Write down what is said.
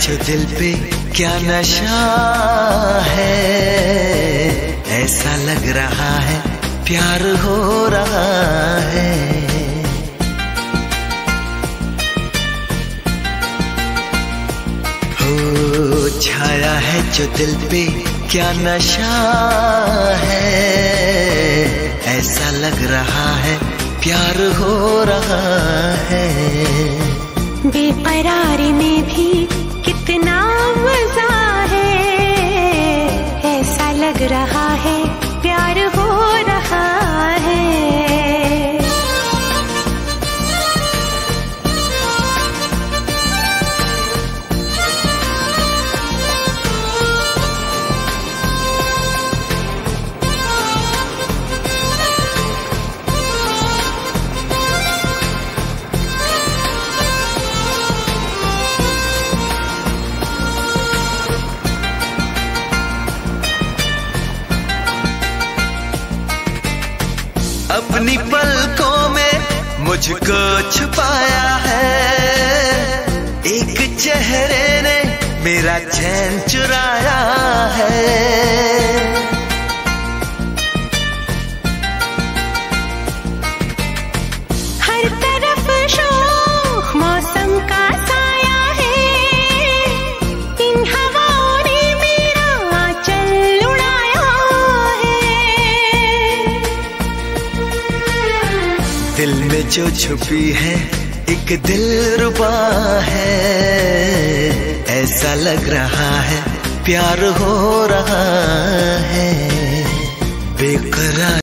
जो दिल पे क्या नशा है, ऐसा लग रहा है प्यार हो रहा है। हो छाया है जो दिल पे क्या नशा है, ऐसा लग रहा है प्यार हो रहा है। बेकरारी में भी कितना मजा है, ऐसा लग रहा है प्यार हो रहा है। अपनी पलकों में मुझको छुपाया है, एक चेहरे ने मेरा चैन चुराया है। हर तरफ शोख मौसम का साया है, इन हवाओं ने मेरा आंचल उड़ाया है। दिल में जो छुपी है एक दिलरुबा है, ऐसा लग रहा है प्यार हो रहा है। बेकरार